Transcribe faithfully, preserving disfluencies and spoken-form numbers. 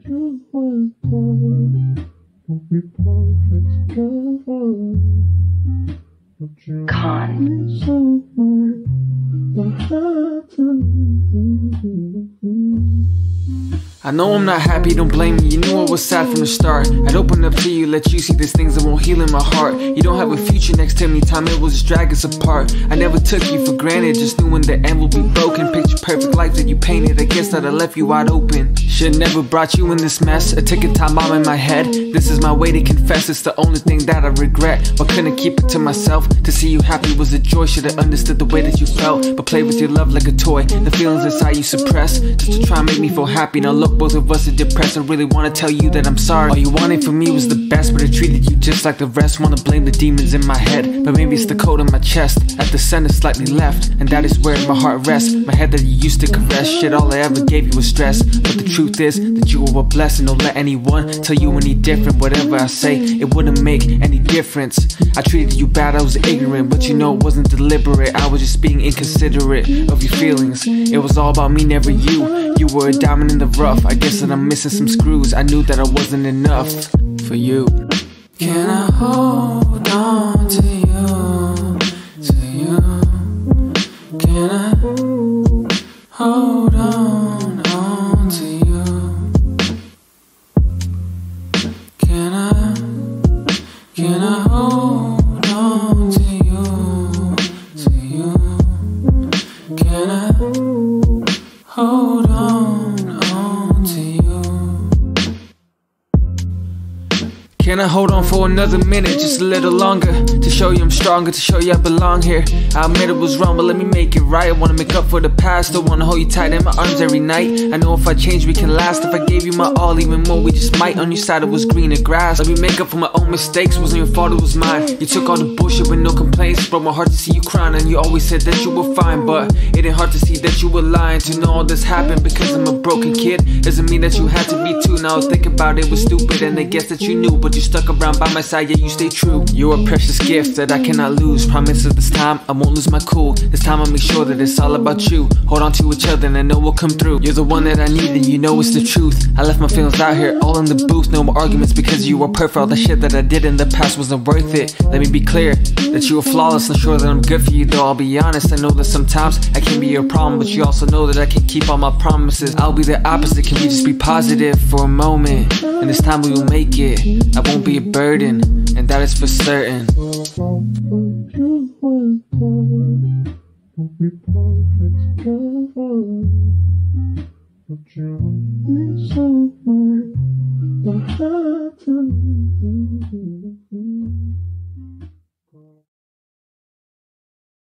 I know I'm not happy, don't blame me. You knew I was sad from the start. I'd open up to you, let you see these things that won't heal in my heart. You don't have a future next to me, time it will just drag us apart. I never took you for granted, just knew in the end we'll be broken. Picture perfect life that you painted, I guess that I left you wide open. Should've never brought you in this mess. A ticking time bomb in my head. This is my way to confess, it's the only thing that I regret. But couldn't keep it to myself. To see you happy was a joy, should've understood the way that you felt. But played with your love like a toy, the feelings inside you suppressed, just to try and make me feel happy. Now look, both of us are depressed. I really wanna tell you that I'm sorry. All you wanted from me was the best, but I treated you just like the rest. Wanna blame the demons in my head, but maybe it's the cold in my chest. At the center slightly left, and that is where my heart rests. My head that you used to caress. Shit, all I ever gave you was stress. But the truth is that you were a blessing. Don't let anyone tell you any different. Whatever I say, it wouldn't make any difference. I treated you bad, I was ignorant, but you know it wasn't deliberate. I was just being inconsiderate of your feelings. It was all about me, never you. You were a diamond in the rough. I guess that I'm missing some screws. I knew that I wasn't enough for you. Can I hold on to you, to you? Can I hold on, on to you? Can I, can I hold on to you, to you? Can I hold on, on to you? Can I hold on for another minute, just a little longer? To show you I'm stronger, to show you I belong here. I admit it was wrong, but let me make it right. I wanna make up for the past, I wanna hold you tight in my arms every night. I know if I change we can last. If I gave you my all, even more we just might. On your side it was greener grass. Let me make up for my own mistakes, wasn't your fault, it was mine. You took all the bullshit with no complaints. Broke my heart to see you crying, and you always said that you were fine. But it ain't hard to see that you were lying. To know all this happened because I'm a broken kid doesn't mean that you had to be too. Now I think about it was stupid, and I guess that you knew. But you stuck around by my side, yeah, you stay true. You're a precious gift that I cannot lose. Promise that this time I won't lose my cool. This time I'll make sure that it's all about you. Hold on to each other and I know we'll come through. You're the one that I need and you know it's the truth. I left my feelings out here all in the booth. No more arguments because you were perfect. All the shit that I did in the past wasn't worth it. Let me be clear that you were flawless. Not sure that I'm good for you though, I'll be honest. I know that sometimes I can be your problem, but you also know that I can keep all my promises. I'll be the opposite, can we just be positive for a moment? And this time we will make it. I won't be a burden, and that is for certain. We'll be perfect together, but you need someone that had to leave.